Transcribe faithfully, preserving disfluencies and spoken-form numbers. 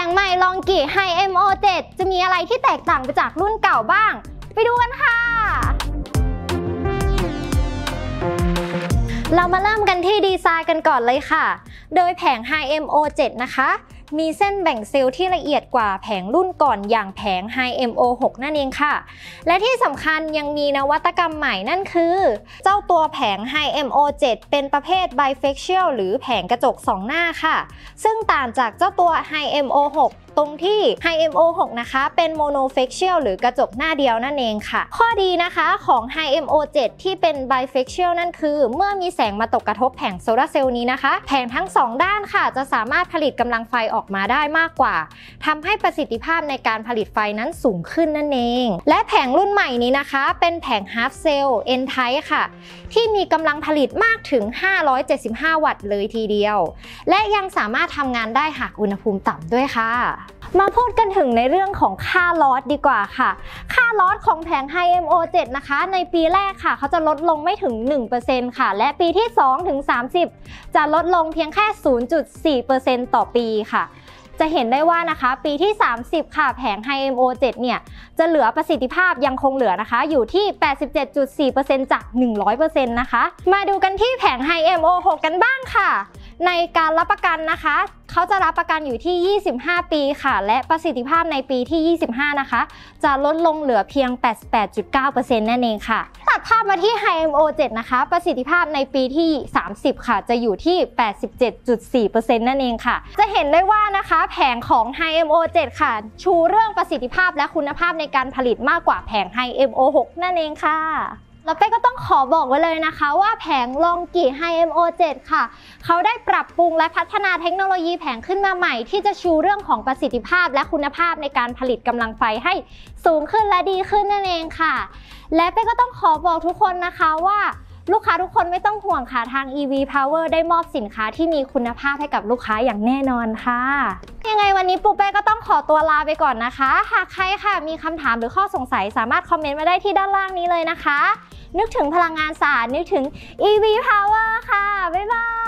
ใหม่ลองกี่ ไฮ เอ็ม โอ เซเว่น จะมีอะไรที่แตกต่างไปจากรุ่นเก่าบ้างไปดูกันค่ะเรามาเริ่มกันที่ดีไซน์กันก่อนเลยค่ะโดยแผง ไฮ เอ็ม โอ เซเว่น นะคะมีเส้นแบ่งเซลล์ที่ละเอียดกว่าแผงรุ่นก่อนอย่างแผง ไฮ เอ็ม โอ หก นั่นเองค่ะและที่สำคัญยังมีนวัตกรรมใหม่นั่นคือเจ้าตัวแผง ไฮ เอ็ม โอ เซเว่น เป็นประเภท Bifacial หรือแผงกระจกสองหน้าค่ะซึ่งต่างจากเจ้าตัว ไฮ เอ็ม โอ หก ตรงที่ ไฮ เอ็ม โอ หก นะคะเป็น Monofacial หรือกระจกหน้าเดียวนั่นเองค่ะข้อดีนะคะของ ไฮ เอ็ม โอ เซเว่น ที่เป็น Bifacial นั่นคือเมื่อมีแสงมาตกกระทบแผงโซลาร์เซลล์นี้นะคะแผงทั้งสองด้านค่ะจะสามารถผลิตกำลังไฟออกมาได้มากกว่าทำให้ประสิทธิภาพในการผลิตไฟนั้นสูงขึ้นนั่นเองและแผงรุ่นใหม่นี้นะคะเป็นแผง Half Cell N Type ค่ะที่มีกำลังผลิตมากถึงห้าร้อยเจ็ดสิบห้าวัตต์เลยทีเดียวและยังสามารถทำงานได้หากอุณหภูมิต่ำด้วยค่ะมาพูดกันถึงในเรื่องของค่าลอสดีกว่าค่ะค่าลอสของแผง ไฮ เอ็ม โอ เซเว่น นะคะในปีแรกค่ะเขาจะลดลงไม่ถึง หนึ่งเปอร์เซ็นต์ ค่ะและปีที่สองถึงสามสิบจะลดลงเพียงแค่ ศูนย์จุดสี่เปอร์เซ็นต์ ต่อปีค่ะจะเห็นได้ว่านะคะปีที่สามสิบค่ะแผง ไฮ เอ็ม โอ เซเว่น เนี่ยจะเหลือประสิทธิภาพยังคงเหลือนะคะอยู่ที่ แปดสิบเจ็ดจุดสี่เปอร์เซ็นต์ จาก หนึ่งร้อยเปอร์เซ็นต์ นะคะมาดูกันที่แผง ไฮ เอ็ม โอ หก กันบ้างค่ะในการรับประกันนะคะเขาจะรับประกันอยู่ที่ยี่สิบห้าปีค่ะและประสิทธิภาพในปีที่ยี่สิบห้านะคะจะลดลงเหลือเพียง แปดสิบแปดจุดเก้าเปอร์เซ็นต์ นั่นเองค่ะตัดภาพมาที่ ไฮ เอ็ม โอ เซเว่น นะคะประสิทธิภาพในปีที่สามสิบค่ะจะอยู่ที่ แปดสิบเจ็ดจุดสี่เปอร์เซ็นต์ นั่นเองค่ะจะเห็นได้ว่านะคะแผงของ ไฮ เอ็ม โอ เซเว่น ค่ะชูเรื่องประสิทธิภาพและคุณภาพในการผลิตมากกว่าแผง ไฮ เอ็ม โอ หก นั่นเองค่ะแล้วเป้ก็ต้องขอบอกไว้เลยนะคะว่าแผงลองกี่ ไฮ เอ็ม โอ เซเว่น ค่ะเขาได้ปรับปรุงและพัฒนาเทคโนโลยีแผงขึ้นมาใหม่ที่จะชูเรื่องของประสิทธิภาพและคุณภาพในการผลิตกำลังไฟให้สูงขึ้นและดีขึ้นนั่นเองค่ะและเป้ก็ต้องขอบอกทุกคนนะคะว่าลูกค้าทุกคนไม่ต้องห่วงค่ะทาง อี วี Power ได้มอบสินค้าที่มีคุณภาพให้กับลูกค้าอย่างแน่นอนค่ะยังไงวันนี้ปุ๊กเป้ก็ต้องขอตัวลาไปก่อนนะคะหากใครค่ะมีคำถามหรือข้อสงสัยสามารถคอมเมนต์มาได้ที่ด้านล่างนี้เลยนะคะนึกถึงพลังงานสะอาดนึกถึง อี วี Power ค่ะบ๊ายบาย